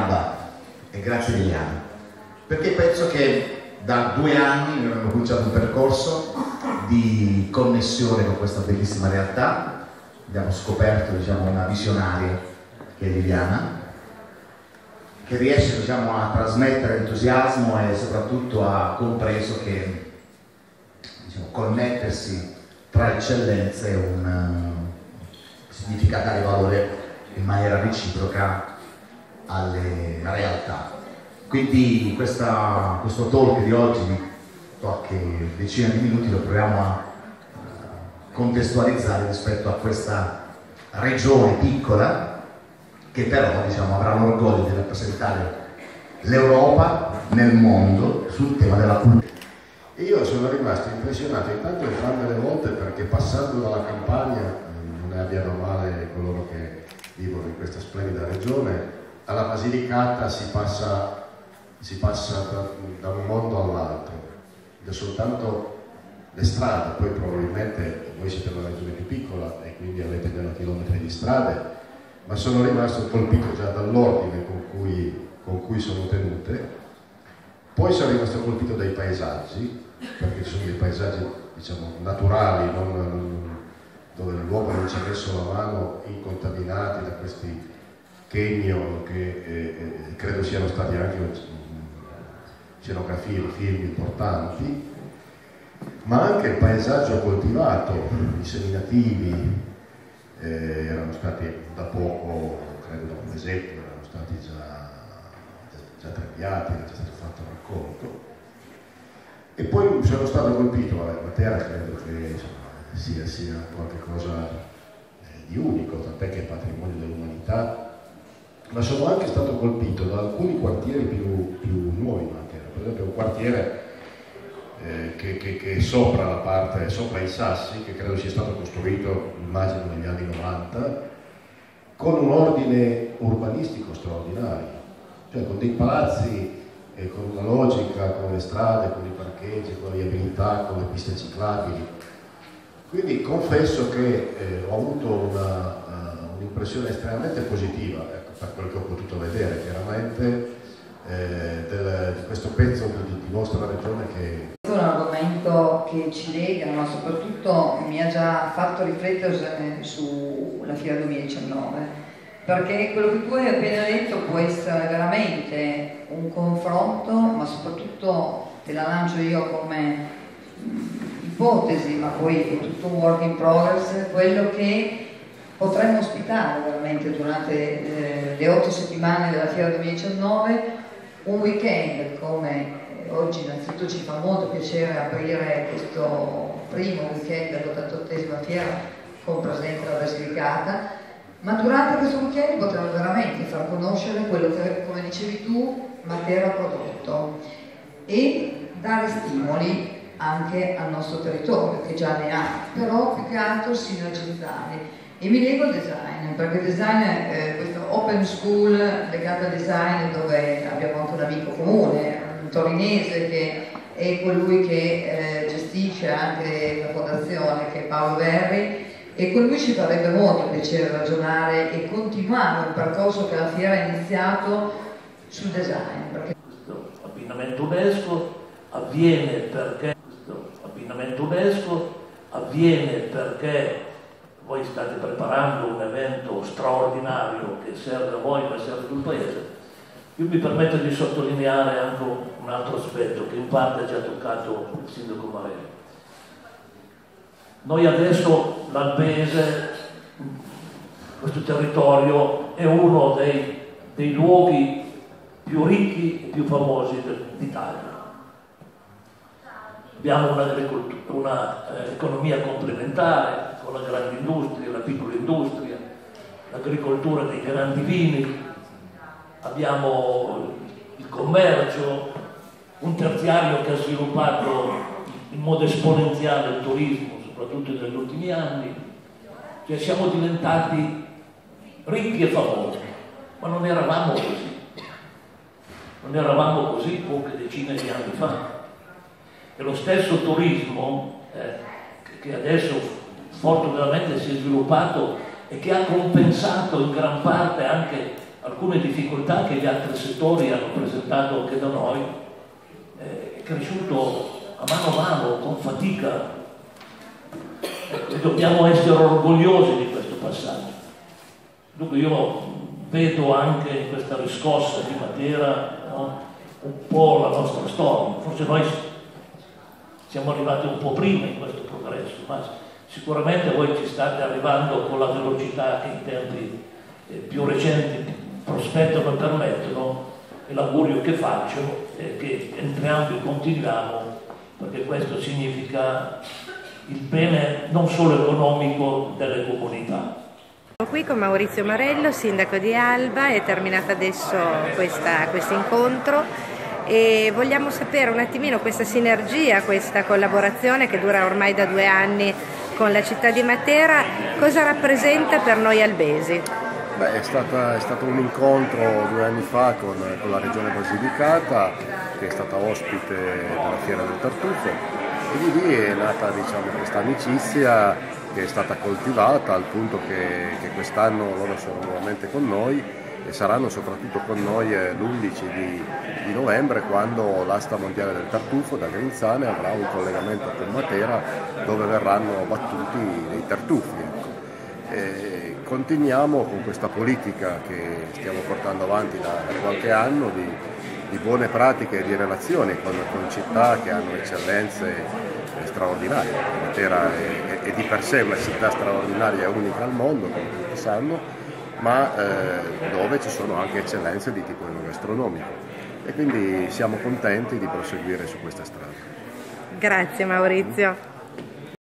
Alba e grazie Liliana, perché penso che da 2 anni noi abbiamo cominciato un percorso di connessione con questa bellissima realtà. Abbiamo scoperto, diciamo, una visionaria che è Liliana, che riesce, diciamo, a trasmettere entusiasmo e soprattutto ha compreso che, diciamo, connettersi tra eccellenze significa dare valore in maniera reciproca alle realtà. Quindi questo talk di oggi, di qualche decina di minuti, lo proviamo a contestualizzare rispetto a questa regione piccola che però, diciamo, avrà l'orgoglio di rappresentare l'Europa nel mondo sul tema della cultura. E io sono rimasto impressionato intanto entrambe le volte, perché passando dalla Campania, non ne abbiano male coloro che vivono in questa splendida regione, alla Basilicata si passa da un mondo all'altro, ed è soltanto le strade. Poi probabilmente voi siete una regione più piccola e quindi avete meno chilometri di strade, ma sono rimasto colpito già dall'ordine con cui sono tenute. Poi sono rimasto colpito dai paesaggi, perché ci sono dei paesaggi, diciamo, naturali, dove l'uomo non ci ha messo la mano, incontaminati da questi canyon che credo siano stati anche scenografie di film importanti, ma anche il paesaggio coltivato, i seminativi erano stati da poco, credo da un mesetto, erano stati già trapiati, era già stato fatto il raccolto. E poi sono stato colpito, Matera credo che, insomma, sia qualcosa di unico, tant'è che è patrimonio dell'umanità, ma sono anche stato colpito da alcuni quartieri più nuovi in Matera. Per esempio un quartiere che è sopra i Sassi, che credo sia stato costruito, immagino, negli anni 90, con un ordine urbanistico straordinario, cioè con dei palazzi, con una logica, con le strade, con i parcheggi, con le viabilità, con le piste ciclabili. Quindi confesso che ho avuto un'impressione estremamente positiva, ecco, per quello che ho potuto vedere chiaramente, di questo pezzo di vostra regione che... Questo è un argomento che ci lega, ma soprattutto mi ha già fatto riflettere sulla Fiera 2019, perché quello che tu hai appena detto può essere veramente un confronto, ma soprattutto te la lancio io come ipotesi, ma poi è tutto un work in progress, quello che potremmo ospitare veramente durante le 8 settimane della Fiera 2019, un weekend come oggi. Innanzitutto ci fa molto piacere aprire questo primo weekend dell'88esima Fiera con presenza alla Basilicata, ma durante questo weekend potremmo veramente far conoscere quello che, come dicevi tu, Matera ha prodotto e dare stimoli anche al nostro territorio, che già ne ha, però più che altro sinergizzare. E mi leggo al design, perché il design è questa open school legata al design, dove abbiamo anche un amico comune, un torinese, che è colui che gestisce anche la fondazione, che è Paolo Verri, e con lui ci farebbe molto piacere ragionare e continuare un percorso che la Fiera ha iniziato sul design. Perché... Questo abbinamento UNESCO avviene perché voi state preparando un evento straordinario che serve a voi, ma serve a tutto il Paese. Io mi permetto di sottolineare anche un altro aspetto che in parte ha già toccato il Sindaco Marelli. Noi adesso, l'Albese, questo territorio, è uno dei luoghi più ricchi e più famosi d'Italia. Abbiamo una economia complementare, con la grande industria, la piccola industria, l'agricoltura dei grandi vini, abbiamo il commercio, un terziario che ha sviluppato in modo esponenziale il turismo, soprattutto negli ultimi anni. Cioè siamo diventati ricchi e famosi, ma non eravamo così poche decine di anni fa. E lo stesso turismo che adesso fortunatamente si è sviluppato e che ha compensato in gran parte anche alcune difficoltà che gli altri settori hanno presentato anche da noi, è cresciuto a mano, con fatica, e dobbiamo essere orgogliosi di questo passaggio. Dunque io vedo anche in questa riscossa di Matera, no, un po' la nostra storia. Forse noi siamo arrivati un po' prima in questo progresso, ma sicuramente voi ci state arrivando con la velocità che in tempi più recenti prospettano e permettono, e l'augurio che faccio è che entrambi continuiamo, perché questo significa il bene non solo economico delle comunità. Sono qui con Maurizio Marello, sindaco di Alba. È terminato adesso questo incontro e vogliamo sapere un attimino questa sinergia, questa collaborazione che dura ormai da 2 anni con la città di Matera, cosa rappresenta per noi albesi? Beh, è stato un incontro 2 anni fa con la Regione Basilicata, che è stata ospite della Fiera del Tartufo, e di lì è nata questa amicizia che è stata coltivata al punto che quest'anno loro sono nuovamente con noi e saranno soprattutto con noi l'11 di novembre, quando l'asta mondiale del tartufo da Grinzane avrà un collegamento con Matera dove verranno battuti dei tartufi. Continuiamo con questa politica che stiamo portando avanti da qualche anno di buone pratiche e di relazioni con città che hanno eccellenze straordinarie. Matera è di per sé una città straordinaria e unica al mondo, come tutti sanno, ma dove ci sono anche eccellenze di tipo enogastronomico, e quindi siamo contenti di proseguire su questa strada. Grazie Maurizio.